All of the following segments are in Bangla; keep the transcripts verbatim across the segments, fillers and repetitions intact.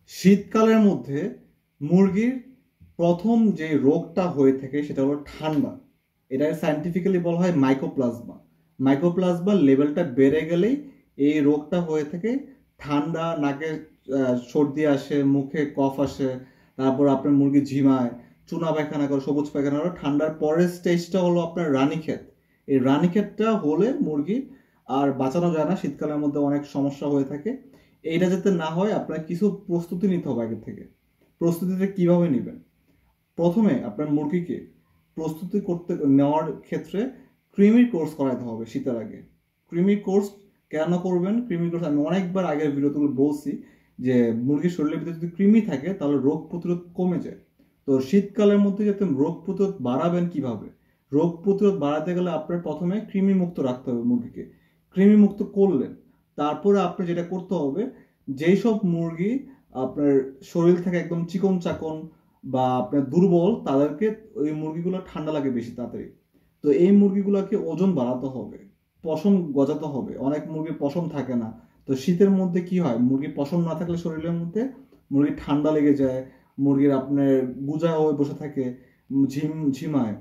শীতকালের মধ্যে মুরগির প্রথম যে রোগটা হয়ে থাকে সেটা হলো ঠান্ডা। এটা সায়েন্টিফিক্যালি বলা হয় মাইকোপ্লাজমা। মাইকোপ্লাজমার লেভেলটা বেড়ে গেলেই এই রোগটা হয়ে থাকে। ঠান্ডা, নাকে সর্দি আসে, মুখে কফ আসে, তারপর আপনার মুরগি ঝিমায়, চুনা পায়খানা করে, সবুজ পায়খানা করে। ঠান্ডার পরের স্টেজটা হলো আপনার রানীক্ষেত। এই রানীক্ষেতটা হলে মুরগি আর বাঁচানো যায় না, শীতকালের মধ্যে অনেক সমস্যা হয়ে থাকে। এইটা যাতে না হয় আপনার কিছু প্রস্তুতি নিতে হবে আগে থেকে। প্রস্তুতিটা কিভাবে নেবেন? প্রথমে আপনার মুরগিকে প্রস্তুতি করতে নেওয়ার ক্ষেত্রে ক্রিমির কোর্স করাতে হবে শীতের আগে। ক্রিমি কোর্স কেন করবেন? ক্রিমি কোর্স আমি অনেকবার আগের ভিডিওতে বলছি যে মুরগির শরীরের ভিতরে যদি কৃমি থাকে তাহলে রোগ প্রতিরোধ কমে যায়। তো শীতকালের মধ্যে যাতে রোগ প্রতিরোধ বাড়াবেন কিভাবে? রোগ প্রতিরোধ বাড়াতে গেলে আপনার প্রথমে কৃমি মুক্ত রাখতে হবে মুরগিকে। কৃমি মুক্ত করলেন, তারপরে আপনি যেটা করতে হবে, যেই সব মুরগি আপনার শরীর থেকে একদম চিকন চাকন বা আপনার দুর্বল, তাদেরকে ওই মুরগিগুলো ঠান্ডা লাগে বেশি তাড়াতাড়ি। তো এই মুরগিগুলোকে ওজন বাড়াতে হবে, পশম গজাতে হবে। অনেক মুরগির পশম থাকে না। তো শীতের মধ্যে কি হয়, মুরগির পশম না থাকলে শরীরের মধ্যে মুরগির ঠান্ডা লেগে যায়, মুরগির আপনার গুজা হয়ে বসে থাকে, ঝিম ঝিমায়।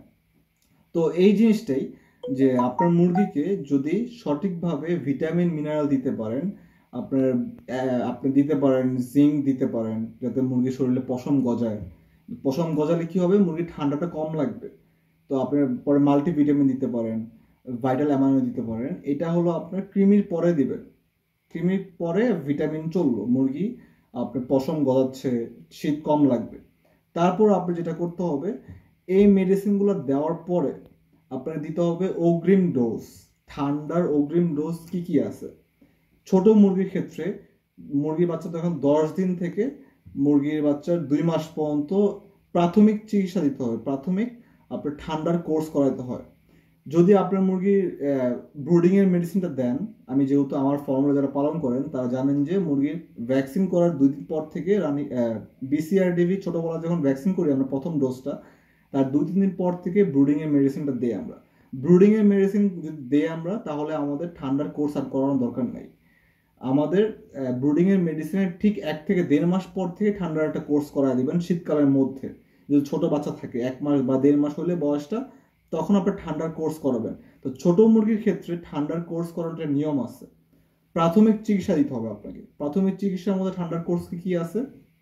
তো এই জিনিসটাই যে আপনার মুরগিকে যদি সঠিকভাবে ভিটামিন মিনারেল দিতে পারেন, আপনার আপনি দিতে পারেন জিঙ্ক দিতে পারেন যাতে মুরগির শরীরে পশম গজায়। পশম গজালে কি হবে, মুরগির ঠান্ডাটা কম লাগবে। তো আপনার পরে মাল্টিভিটামিন দিতে পারেন, ভাইটাল অ্যামাইনো দিতে পারেন। এটা হলো আপনার কৃমির পরে দিবেন। কৃমির পরে ভিটামিন চললো, মুরগি আপনার পশম গজাচ্ছে, শীত কম লাগবে। তারপর আপনি যেটা করতে হবে, এই মেডিসিনগুলো দেওয়ার পরে আপনার দিতে হবে অগ্রিম ডোজ। ঠান্ডার অগ্রিম ডোজ কি কি আছে? ছোট মুরগির ক্ষেত্রে মুরগির বাচ্চা তখন দশ দিন থেকে মুরগির বাচ্চার দুই মাস পর্যন্ত প্রাথমিক চিকিৎসা দিতে হবে। প্রাথমিক আপনার ঠান্ডার কোর্স করাতে হয়। যদি আপনার মুরগির ব্রুডিং এর মেডিসিনটা দেন, আমি যেহেতু আমার ফর্মুলা যারা পালন করেন তারা জানেন যে মুরগির ভ্যাকসিন করার দুই দিন পর থেকে রানি বিসিআরডিভি ছোটবেলা যখন ভ্যাকসিন করি আমরা প্রথম ডোজটা, তার দুই তিন দিন পর থেকে ব্রুডিং এর মেডিসিনটা দেই আমরা। ব্রুডিং এর মেডিসিন যদি দেই আমরা, তাহলে আমাদের ঠান্ডার কোর্স আর করানোর দরকার নাই। আমাদের ব্রুডিং এর মেডিসিনের ঠিক এক থেকে দেড় মাস পর থেকে ঠান্ডার একটা কোর্স করায় দিবেন শীতকালের মধ্যে। যদি ছোট বাচ্চা থাকে এক মাস বা দেড় মাস হলে বয়সটা, তখন আপনার ঠান্ডার কোর্স করাবেন। তো ছোট মুরগির ক্ষেত্রে ঠান্ডার কোর্স করার নিয়ম আছে। প্রাথমিক চিকিৎসা দিতে হবে আপনাকে। প্রাথমিক চিকিৎসার মধ্যে ঠান্ডার কোর্স কি কি আছে?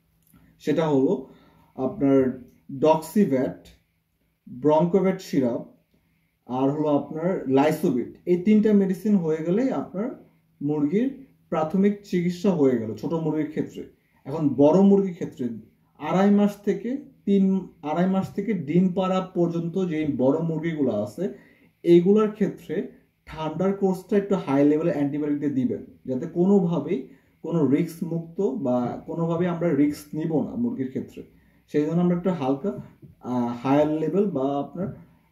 সেটা হলো আপনার ডক্সিভ্যাট, ব্রঙ্কোভ্যাট সিরাপ, আর হলো আপনার লাইসোবিট। এই তিনটা মেডিসিন হয়ে গেলে আপনার মুরগির প্রাথমিক চিকিৎসা হয়ে গেল ছোট মুরগির ক্ষেত্রে। এখন বড় মুরগির ক্ষেত্রে আড়াই মাস থেকে তিন আড়াই মাস থেকে ডিম পাড়া পর্যন্ত যে বড় মুরগিগুলো আছে, এইগুলোর ক্ষেত্রে ঠান্ডার কোর্সটা একটু হাই লেভেলের অ্যান্টিবায়োটিক দিয়ে দিবেন, যাতে কোনোভাবেই কোনো রিস্ক মুক্ত বা কোনোভাবেই আমরা রিস্ক নিব না মুরগির ক্ষেত্রে। সেই জন্য আমরা একটু হালকা হায়ার লেভেল বা আপনার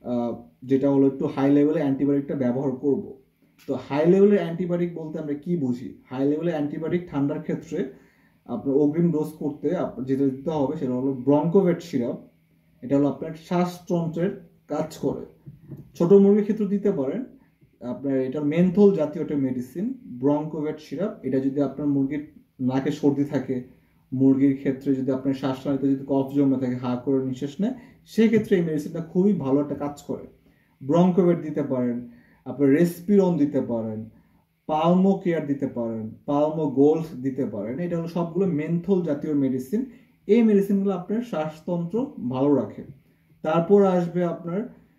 যেটা হলো একটু হাই লেভেলের অ্যান্টিবায়োটিকটা ব্যবহার করব। তো হাই লেভেলের অ্যান্টিবায়োটিক বলতে আমরা কি বুঝি? হাই লেভেলের অ্যান্টিবায়োটিক ঠান্ডার ক্ষেত্রে আপনার অগ্রিম ডোজ করতে যেটা দিতে হবে সেটা হলো ব্রঙ্কোভেট সিরাপ। এটা হলো আপনার শ্বাসতন্ত্রের কাজ করে। ছোট মুরগির ক্ষেত্রে দিতে পারেন আপনার এটা মেন্থল জাতীয় একটা মেডিসিন, ব্রঙ্কোভেট সিরাপ। এটা যদি আপনার মুরগির নাকে সর্দি থাকে, মুরগির ক্ষেত্রে যদি আপনার শ্বাসনালীতে যদি কফ জমে থাকে, হা করে নিঃশ্বাস নেয়, সেক্ষেত্রে এই মেডিসিনটা খুবই ভালো একটা কাজ করে। ব্রঙ্কোভেট দিতে পারেন, আপনার রেসপিরন দিতে পারেন, পালমো কেয়ার দিতে পারেন, পালমো গোল্ড দিতে পারেন। এটা হলো সবগুলো মেন্থল জাতীয় মেডিসিন। এই মেডিসিনগুলো আপনার শ্বাসতন্ত্র ভালো রাখে। তারপর আসবে আপনার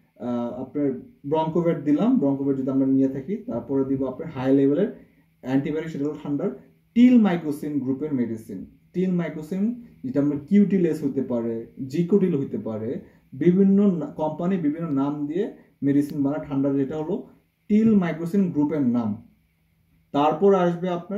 আপনার ব্রঙ্কোভেট দিলাম, ব্রঙ্কোভেট যদি আমরা নিয়ে থাকি। তারপরে দিব আপনার হাই লেভেলের অ্যান্টিবায়োটিক, সেটা হলো ঠান্ডার টিল মাইক্রোসিন গ্রুপের মেডিসিন। টিল মাইক্রোসিন যেটা আমরা কিউটিলেস হতে পারে, জিকোটিল হতে পারে, বিভিন্ন কোম্পানি বিভিন্ন নাম দিয়ে মেডিসিন বানায় ঠান্ডার, যেটা হলো টিল মাইক্রোসিন গ্রুপের নাম। তারপর আসবে আপনার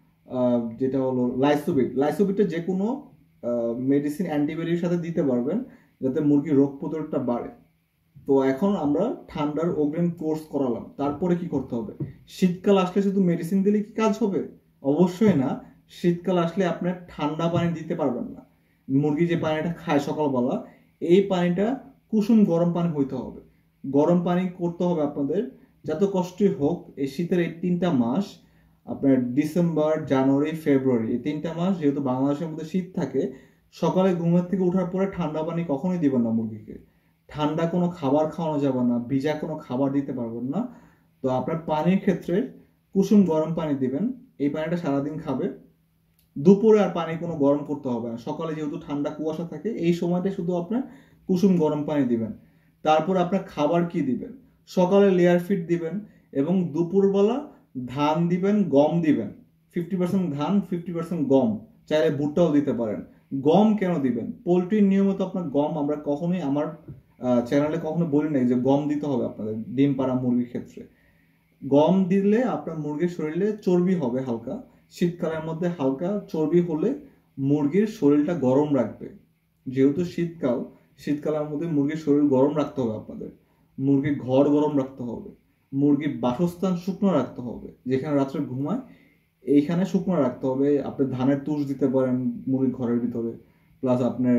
যেটা হলো লাইসোবিট। লাইসোবিটটা যে কোনো মেডিসিন অ্যান্টিবায়োটিকের সাথে দিতে পারবেন যাতে মুরগির রোগ প্রতিরোধটা বাড়ে। তো এখন আমরা ঠান্ডার অগ্রিম কোর্স করালাম। তারপরে কি করতে হবে? শীতকাল আসলে শুধু মেডিসিন দিলে কি কাজ হবে? অবশ্যই না। শীতকাল আসলে আপনার ঠান্ডা পানি দিতে পারবেন না। মুরগি যে পানিটা খায় সকালবেলা, এই পানিটা কুসুম গরম পানি হইতে হবে। গরম পানি করতে হবে আপনাদের। যত কষ্টই হোক এই শীতের এই তিনটা মাস আপনার ডিসেম্বর, জানুয়ারি, ফেব্রুয়ারি এই তিনটা মাস যেহেতু বাংলাদেশের মধ্যে শীত থাকে, সকালে ঘুমের থেকে ওঠার পরে ঠান্ডা পানি কখনোই দিবেন না মুরগিকে। ঠান্ডা কোনো খাবার খাওয়ানো যাবে না, ভিজা কোনো খাবার দিতে পারবেন না। তো আপনার পানির ক্ষেত্রে কুসুম গরম পানি দিবেন, এই পানিটা সারাদিন খাবে। দুপুরে আর পানি কোনো গরম করতে হবে না, সকালে যেহেতু ঠান্ডা কুয়াশা থাকে এই সময়টা শুধু আপনার কুসুম গরম পানি দিবেন। তারপর আপনার খাবার কি দিবেন, সকালে লেয়ার ফিড দিবেন এবং দুপুরবেলা ধান দিবেন, গম দিবেন। ফিফটি পার্সেন্ট ধান, ফিফটি পার্সেন্ট গম, চাইলে ভুট্টাও দিতে পারেন। গম কেন দিবেন, পোলট্রির নিয়মিত আপনার গম আমরা কখনোই আমার চ্যানেলে কখনো বলি নাই যে গম দিতে হবে আপনাদের ডিম পাড়া মুরগির ক্ষেত্রে। গম দিলে আপনার মুরগির শরীরে চর্বি হবে হালকা, শীতকালের মধ্যে হালকা চর্বি হলে মুরগির শরীরটা গরম রাখবে। যেহেতু শীতকাল, শীতকালের মধ্যে মুরগির শরীর গরম রাখতে হবে আপনাদের। মুরগির ঘর গরম রাখতে হবে, মুরগির বাসস্থান শুকনো রাখতে হবে, যেখানে রাত্রে ঘুমায় এইখানে শুকনো রাখতে হবে। আপনি ধানের তুষ দিতে পারেন মুরগির ঘরের ভিতরে, প্লাস আপনার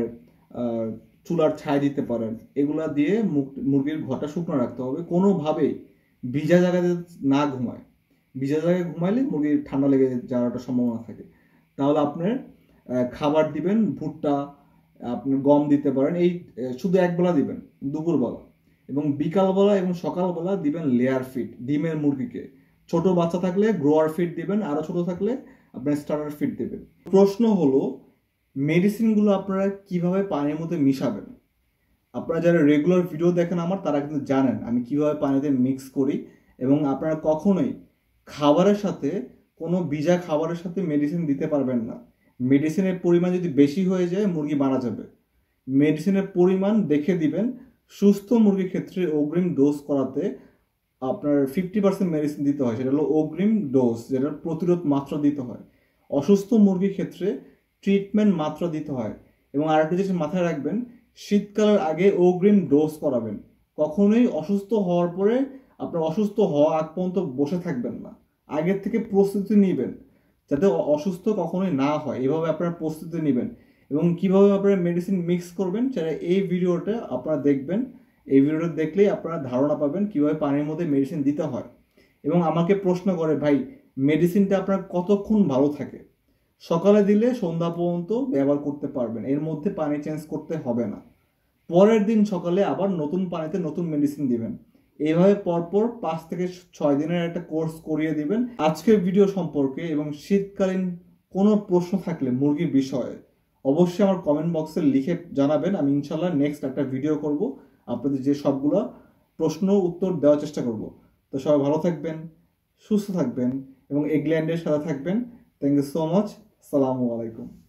চুলার ছাই দিতে পারেন। এগুলা দিয়ে মুরগির ঘরটা শুকনো রাখতে হবে। কোনোভাবেই ভিজা জায়গাতে না ঘুমায়, ভিজা জায়গায় ঘুমাইলে মুরগির ঠান্ডা লেগে যাওয়ার একটা সম্ভাবনা থাকে। তাহলে আপনার খাবার দিবেন ভুট্টা, আপনি গম দিতে পারেন, এই শুধু একবেলা দিবেন দুপুরবেলা, এবং বিকালবেলা এবং সকালবেলা দিবেন লেয়ার ফিড ডিমের মুরগিকে। ছোট বাচ্চা থাকলে গ্রোয়ার ফিড দিবেন, আরো ছোট থাকলে আপনার স্টার্টার ফিড দিবেন। প্রশ্ন হলো মেডিসিনগুলো আপনারা কিভাবে পানির মধ্যে মিশাবেন। আপনারা যারা রেগুলার ভিডিও দেখেন আমার, তারা কিন্তু জানেন আমি কিভাবে পানিতে মিক্স করি। এবং আপনারা কখনোই খাবারের সাথে কোনো ভিজা খাবারের সাথে মেডিসিন দিতে পারবেন না। মেডিসিনের পরিমাণ যদি বেশি হয়ে যায় মুরগি মারা যাবে। মেডিসিনের পরিমাণ দেখে দিবেন। সুস্থ মুরগির ক্ষেত্রে অগ্রিম ডোজ করাতে আপনার ফিফটি পার্সেন্ট মেডিসিন দিতে হয়, সেটা হলো অগ্রিম ডোজ, যেটা প্রতিরোধ মাত্রা দিতে হয়। অসুস্থ মুরগির ক্ষেত্রে ট্রিটমেন্ট মাত্রা দিতে হয়। এবং আরেকটা জিনিস মাথায় রাখবেন, শীতকালের আগে অগ্রিম ডোজ করাবেন। কখনোই অসুস্থ হওয়ার পরে আপনার অসুস্থ হওয়া আগ পর্যন্ত বসে থাকবেন না, আগের থেকে প্রস্তুতি নেবেন যাতে অসুস্থ কখনোই না হয়। এভাবে আপনারা প্রস্তুতি নেবেন। এবং কিভাবে আপনারা মেডিসিন মিক্স করবেন সেটা এই ভিডিওটা আপনারা দেখবেন। এই ভিডিওটা দেখলেই আপনারা ধারণা পাবেন কিভাবে পানির মধ্যে মেডিসিন দিতে হয়। এবং আমাকে প্রশ্ন করে, ভাই মেডিসিনটা আপনার কতক্ষণ ভালো থাকে? সকালে দিলে সন্ধ্যা পর্যন্ত ব্যবহার করতে পারবেন, এর মধ্যে পানি চেঞ্জ করতে হবে না। পরের দিন সকালে আবার নতুন পানিতে নতুন মেডিসিন দিবেন। এইভাবে পরপর পাঁচ থেকে ছয় দিনের একটা কোর্স করিয়ে দিবেন। আজকের ভিডিও সম্পর্কে এবং শীতকালীন কোনো প্রশ্ন থাকলে মুরগির বিষয়ে অবশ্যই আমার কমেন্ট বক্সে লিখে জানাবেন। আমি ইনশাল্লাহ নেক্সট একটা ভিডিও করব, আপনাদের যে সবগুলো প্রশ্ন উত্তর দেওয়ার চেষ্টা করব। তো সবাই ভালো থাকবেন, সুস্থ থাকবেন এবং এগল্যান্ডের সাথে থাকবেন। Thank you so much. আসসালামু আলাইকুম।